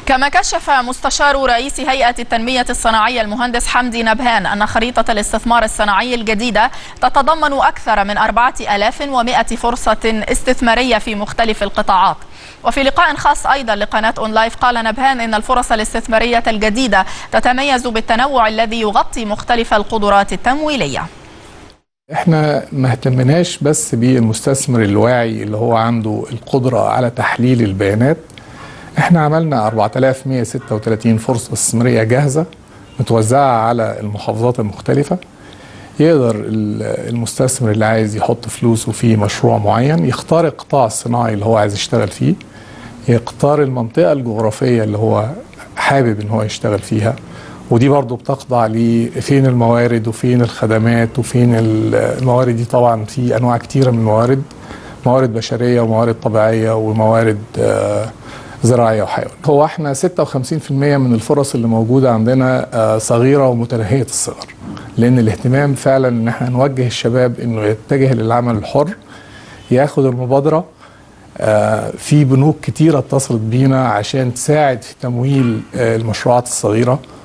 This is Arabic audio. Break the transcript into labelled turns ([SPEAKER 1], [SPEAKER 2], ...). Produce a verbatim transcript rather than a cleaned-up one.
[SPEAKER 1] كما كشف مستشار رئيس هيئة التنمية الصناعية المهندس حمدي نبهان أن خريطة الاستثمار الصناعي الجديدة تتضمن أكثر من أربعة آلاف ومائة فرصة استثمارية في مختلف القطاعات. وفي لقاء خاص أيضا لقناة أون لايف قال نبهان إن الفرص الاستثمارية الجديدة تتميز بالتنوع الذي يغطي مختلف القدرات التمويلية.
[SPEAKER 2] احنا ما اهتمناش بس بالمستثمر الواعي اللي هو عنده القدرة على تحليل البيانات. احنا عملنا أربعة آلاف ومائة وستة وثلاثين فرصة استثمارية جاهزة متوزعة على المحافظات المختلفة. يقدر المستثمر اللي عايز يحط فلوسه في مشروع معين يختار القطاع الصناعي اللي هو عايز يشتغل فيه، يختار المنطقة الجغرافية اللي هو حابب ان هو يشتغل فيها، ودي برضو بتخضع لفين الموارد وفين الخدمات وفين الموارد. دي طبعا في انواع كتيرة من الموارد، موارد بشرية وموارد طبيعية وموارد زراعية وحيوان. هو احنا ستة وخمسين بالمئة من الفرص اللي موجودة عندنا صغيرة ومتناهية الصغر، لان الاهتمام فعلا ان احنا نوجه الشباب انه يتجه للعمل الحر، ياخد المبادرة. في بنوك كتيرة اتصلت بينا عشان تساعد في تمويل المشروعات الصغيرة.